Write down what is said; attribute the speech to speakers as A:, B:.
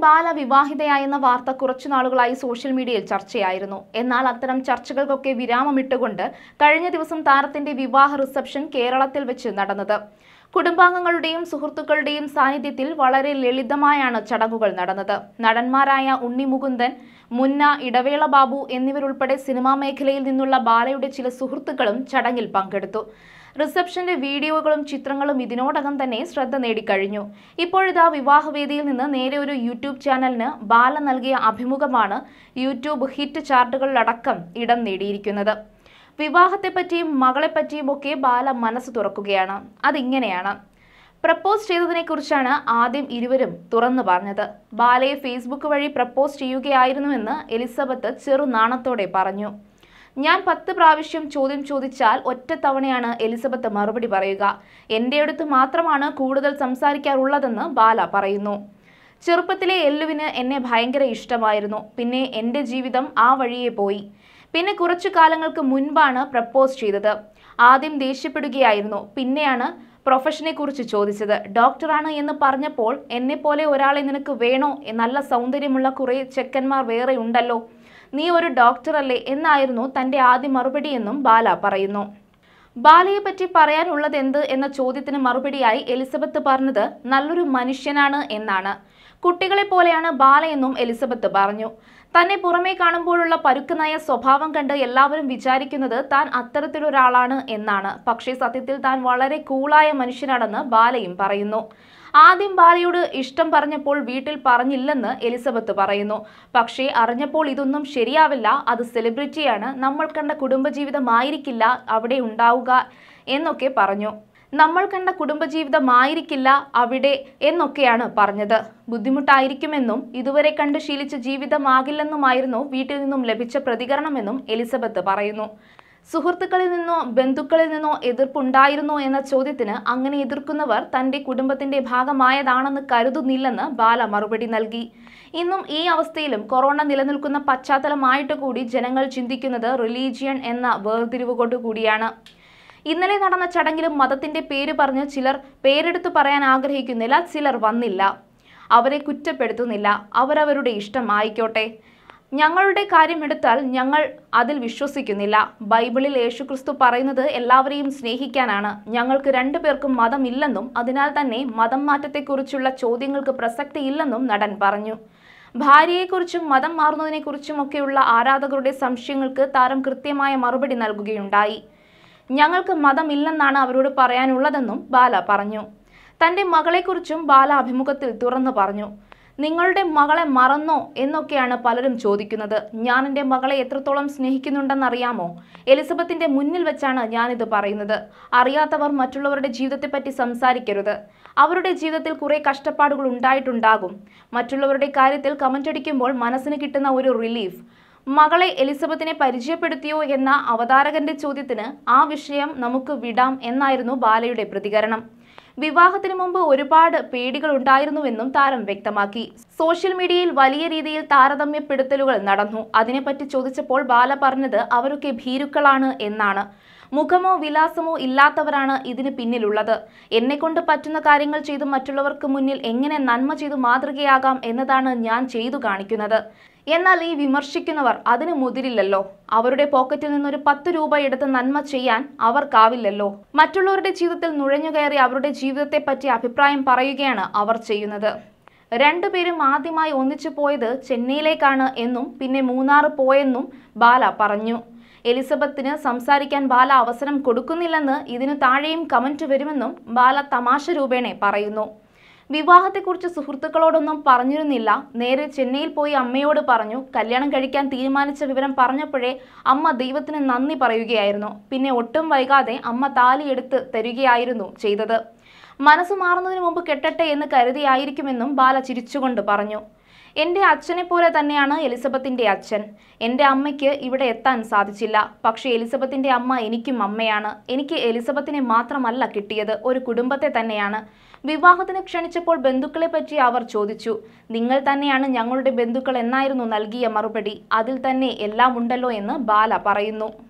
A: ബാല വിവാഹിതയായെന്ന വാർത്ത കുറച്ചു നാളുകളായി സോഷ്യൽ മീഡിയയിൽ ചർച്ചയായിരുന്നു. എന്നാൽ അത്തരം ചർച്ചകൾക്കൊക്കെ വിരാമമിട്ടുകൊണ്ട് കഴിഞ്ഞ ദിവസം താരത്തിന്റെ വിവാഹ റിസപ്ഷൻ കേരളത്തിൽ വെച്ച് നടന്നത്. കുടുംബാംഗങ്ങളുടെയും സുഹൃത്തുക്കളുടെയും സാന്നിധ്യത്തിൽ വളരെ ലളിതമായാണ് ചടങ്ങുകൾ നടന്നത്. നടന്മാരായ ഉണ്ണി മുകുന്ദൻ, മുന്ന, ഇടവേള ബാബു എന്നിവരുൾപ്പെടെ സിനിമാ മേഖലയിൽ നിന്നുള്ള ബാലയുടെ ചില സുഹൃത്തുക്കളും ചടങ്ങിൽ പങ്കെടുത്തു. റിസപ്ഷന്റെ വീഡിയോകളും ചിത്രങ്ങളും ഇതിനോടകം തന്നെ ശ്രദ്ധ നേടിക്കഴിഞ്ഞു. ഇപ്പോഴിതാ വിവാഹവേദിയിൽ നിന്ന് നേരെ ഒരു യൂട്യൂബ് ചാനലിന് ബാല നൽകിയ അഭിമുഖമാണ് യൂട്യൂബ് ഹിറ്റ് ചാർട്ടുകളിലടക്കം ഇടം നേടിയിരിക്കുന്നത്. വിവാഹത്തെപ്പറ്റിയും മകളെപ്പറ്റിയും ഒക്കെ ബാല മനസ്സ് തുറക്കുകയാണ്. അതിങ്ങനെയാണ്. പ്രപ്പോസ് ചെയ്തതിനെക്കുറിച്ചാണ് ആദ്യം ഇരുവരും തുറന്നു പറഞ്ഞത്. ബാലയെ ഫേസ്ബുക്ക് വഴി പ്രപ്പോസ് ചെയ്യുകയായിരുന്നുവെന്ന് എലിസബത്ത് ചെറുനാണത്തോടെ പറഞ്ഞു. ഞാൻ 10 പ്രാവശ്യം ചോദ്യം ചോദിച്ചാൽ ഒറ്റത്തവണയാണ് എലിസബത്ത് മറുപടി പറയുക. എൻ്റെ അടുത്ത് മാത്രമാണ് കൂടുതൽ സംസാരിക്കാറുള്ളതെന്ന് ബാല പറയുന്നു. ചെറുപ്പത്തിലെ എല്ലുവിന് എന്നെ ഭയങ്കര ഇഷ്ടമായിരുന്നു. പിന്നെ എൻ്റെ ജീവിതം ആ വഴിയെ പോയി. പിന്നെ കുറച്ചു കാലങ്ങൾക്ക് മുൻപാണ് പ്രപ്പോസ് ചെയ്തത്. ആദ്യം ദേഷ്യപ്പെടുകയായിരുന്നു. പിന്നെയാണ് പ്രൊഫഷനെ കുറിച്ച് ചോദിച്ചത്. ഡോക്ടറാണ് എന്ന് പറഞ്ഞപ്പോൾ എന്നെപ്പോലെ ഒരാളെ നിനക്ക് വേണോ? നല്ല സൗന്ദര്യമുള്ള കുറേ ചെക്കന്മാർ വേറെ ഉണ്ടല്ലോ, നീ ഒരു ഡോക്ടറല്ലേ എന്നായിരുന്നു തൻ്റെ ആദ്യ മറുപടിയെന്നും ബാല പറയുന്നു. ബാലയെ പറ്റി പറയാനുള്ളത് എന്ത് എന്ന ചോദ്യത്തിന് മറുപടിയായി എലിസബത്ത് പറഞ്ഞത് നല്ലൊരു മനുഷ്യനാണ് എന്നാണ്. കുട്ടികളെ പോലെയാണ് ബാലയെന്നും എലിസബത്ത് പറഞ്ഞു. തന്നെ പുറമേ കാണുമ്പോഴുള്ള പരുക്കനായ സ്വഭാവം കണ്ട് എല്ലാവരും വിചാരിക്കുന്നത് താൻ അത്തരത്തിലൊരാളാണ് എന്നാണ്. പക്ഷേ സത്യത്തിൽ താൻ വളരെ കൂളായ മനുഷ്യനാണെന്ന് ബാലയും പറയുന്നു. ആദ്യം ബാലയോട് ഇഷ്ടം പറഞ്ഞപ്പോൾ വീട്ടിൽ പറഞ്ഞില്ലെന്ന് എലിസബത്ത് പറയുന്നു. പക്ഷേ അറിഞ്ഞപ്പോൾ ഇതൊന്നും ശരിയാവില്ല, അത് സെലിബ്രിറ്റിയാണ്, നമ്മൾ കണ്ട കുടുംബജീവിതമായിരിക്കില്ല അവിടെ ഉണ്ടാവുക എന്നൊക്കെ പറഞ്ഞു. നമ്മൾ കണ്ട കുടുംബജീവിതമായിരിക്കില്ല അവിടെ എന്നൊക്കെയാണ് പറഞ്ഞത്. ബുദ്ധിമുട്ടായിരിക്കുമെന്നും ഇതുവരെ കണ്ട് ശീലിച്ച ജീവിതമാകില്ലെന്നുമായിരുന്നു വീട്ടിൽ നിന്നും ലഭിച്ച പ്രതികരണമെന്നും എലിസബത്ത് പറയുന്നു. സുഹൃത്തുക്കളിൽ നിന്നോ ബന്ധുക്കളിൽ നിന്നോ എതിർപ്പുണ്ടായിരുന്നോ എന്ന ചോദ്യത്തിന് അങ്ങനെ എതിർക്കുന്നവർ തന്റെ കുടുംബത്തിന്റെ ഭാഗമായതാണെന്ന് കരുതുന്നില്ലെന്ന് ബാല മറുപടി നൽകി. ഇന്നും ഈ അവസ്ഥയിലും കൊറോണ നിലനിൽക്കുന്ന പശ്ചാത്തലമായിട്ട് കൂടി ജനങ്ങൾ ചിന്തിക്കുന്നത് റിലീജിയൻ എന്ന വേർതിരിവ് കൂടിയാണ്. ഇന്നലെ നടന്ന ചടങ്ങിലും മതത്തിന്റെ പേര് പറഞ്ഞ് ചിലർ പേരെടുത്തു പറയാൻ ആഗ്രഹിക്കുന്നില്ല, ചിലർ വന്നില്ല. അവരെ കുറ്റപ്പെടുത്തുന്നില്ല, അവരവരുടെ ഇഷ്ടം ആയിക്കോട്ടെ. ഞങ്ങളുടെ കാര്യമെടുത്താൽ ഞങ്ങൾ അതിൽ വിശ്വസിക്കുന്നില്ല. ബൈബിളിൽ യേശുക്രിസ്തു പറയുന്നത് എല്ലാവരെയും സ്നേഹിക്കാനാണ്. ഞങ്ങൾക്ക് 2 പേർക്കും മതമില്ലെന്നും അതിനാൽ തന്നെ മതം മാറ്റത്തെക്കുറിച്ചുള്ള ചോദ്യങ്ങൾക്ക് പ്രസക്തിയില്ലെന്നും നടൻ പറഞ്ഞു. ഭാര്യയെക്കുറിച്ചും മതം മാറുന്നതിനെക്കുറിച്ചുമൊക്കെയുള്ള ആരാധകരുടെ സംശയങ്ങൾക്ക് താരം കൃത്യമായ മറുപടി നൽകുകയുണ്ടായി. ഞങ്ങൾക്ക് മതമില്ലെന്നാണ് അവരോട് പറയാനുള്ളതെന്നും ബാല പറഞ്ഞു. തൻ്റെ മകളെക്കുറിച്ചും ബാല അഭിമുഖത്തിൽ തുറന്നു പറഞ്ഞു. നിങ്ങളുടെ മകളെ മറന്നോ എന്നൊക്കെയാണ് പലരും ചോദിക്കുന്നത്. ഞാൻ എൻ്റെ മകളെ എത്രത്തോളം സ്നേഹിക്കുന്നുണ്ടെന്നറിയാമോ? എലിസബത്തിന്റെ മുന്നിൽ വെച്ചാണ് ഞാനിത് പറയുന്നത്. അറിയാത്തവർ മറ്റുള്ളവരുടെ ജീവിതത്തെപ്പറ്റി സംസാരിക്കരുത്. അവരുടെ ജീവിതത്തിൽ കുറെ കഷ്ടപ്പാടുകൾ ഉണ്ടായിട്ടുണ്ടാകും. മറ്റുള്ളവരുടെ കാര്യത്തിൽ കമന്റ് അടിക്കുമ്പോൾ മനസ്സിന് കിട്ടുന്ന ഒരു റിലീഫ്. മകളെ എലിസബത്തിനെ പരിചയപ്പെടുത്തിയോ എന്ന അവതാരകന്റെ ചോദ്യത്തിന് ആ വിഷയം നമുക്ക് വിടാം എന്നായിരുന്നു ബാലയുടെ പ്രതികരണം. വിവാഹത്തിന് മുമ്പ് ഒരുപാട് പേടികൾ ഉണ്ടായിരുന്നുവെന്നും താരം വ്യക്തമാക്കി. സോഷ്യൽ മീഡിയയിൽ വലിയ രീതിയിൽ താരതമ്യപ്പെടുത്തലുകൾ നടന്നു. അതിനെപ്പറ്റി ചോദിച്ചപ്പോൾ ബാല പറഞ്ഞത് അവരൊക്കെ ഭീരുക്കളാണ് എന്നാണ്. മുഖമോ വിലാസമോ ഇല്ലാത്തവരാണ് ഇതിന് പിന്നിലുള്ളത്. എന്നെക്കൊണ്ട് പറ്റുന്ന കാര്യങ്ങൾ ചെയ്ത് മറ്റുള്ളവർക്ക് മുന്നിൽ എങ്ങനെ നന്മ ചെയ്തു മാതൃകയാകാം എന്നതാണ് ഞാൻ ചെയ്തു കാണിക്കുന്നത്. എന്നാൽ ഈ വിമർശിക്കുന്നവർ അതിന് മുതിരില്ലല്ലോ. അവരുടെ പോക്കറ്റിൽ നിന്നൊരു 10 രൂപ എടുത്ത് നന്മ ചെയ്യാൻ അവർക്കാവില്ലല്ലോ. മറ്റുള്ളവരുടെ ജീവിതത്തിൽ നുഴഞ്ഞുകയറി അവരുടെ ജീവിതത്തെ പറ്റി അഭിപ്രായം പറയുകയാണ് അവർ ചെയ്യുന്നത്. 2 പേരും ആദ്യമായി ഒന്നിച്ചു പോയത് ചെന്നൈയിലേക്കാണ് എന്നും പിന്നെ മൂന്നാർ പോയെന്നും ബാല പറഞ്ഞു. എലിസബത്തിന് സംസാരിക്കാൻ ബാല അവസരം കൊടുക്കുന്നില്ലെന്ന് ഇതിനു താഴെയും കമന്റ് വരുമെന്നും ബാല തമാശ രൂപേണ പറയുന്നു. വിവാഹത്തെക്കുറിച്ച് സുഹൃത്തുക്കളോടൊന്നും പറഞ്ഞിരുന്നില്ല. നേരെ ചെന്നൈയിൽ പോയി അമ്മയോട് പറഞ്ഞു. കല്യാണം കഴിക്കാൻ തീരുമാനിച്ച വിവരം പറഞ്ഞപ്പോഴേ അമ്മ ദൈവത്തിന് നന്ദി പറയുകയായിരുന്നു. പിന്നെ ഒട്ടും വൈകാതെ അമ്മ താലിയെടുത്ത് തരികയായിരുന്നു ചെയ്തത്. മനസ്സ് മാറുന്നതിന് മുമ്പ് കെട്ടട്ടെ എന്ന് കരുതിയായിരിക്കുമെന്നും ബാല ചിരിച്ചുകൊണ്ട് പറഞ്ഞു. എൻ്റെ അച്ഛനെ പോലെ തന്നെയാണ് എലിസബത്തിന്റെ അച്ഛൻ. എൻ്റെ അമ്മയ്ക്ക് ഇവിടെ എത്താൻ സാധിച്ചില്ല. പക്ഷേ എലിസബത്തിന്റെ അമ്മ എനിക്കും അമ്മയാണ്. എനിക്ക് എലിസബത്തിനെ മാത്രമല്ല കിട്ടിയത്, ഒരു കുടുംബത്തെ തന്നെയാണ്. വിവാഹത്തിന് ക്ഷണിച്ചപ്പോൾ ബന്ധുക്കളെ പറ്റി അവർ ചോദിച്ചു. നിങ്ങൾ തന്നെയാണ് ഞങ്ങളുടെ ബന്ധുക്കൾ എന്നായിരുന്നു നൽകിയ മറുപടി. അതിൽ തന്നെ എല്ലാം ഉണ്ടല്ലോ എന്ന് ബാല പറയുന്നു.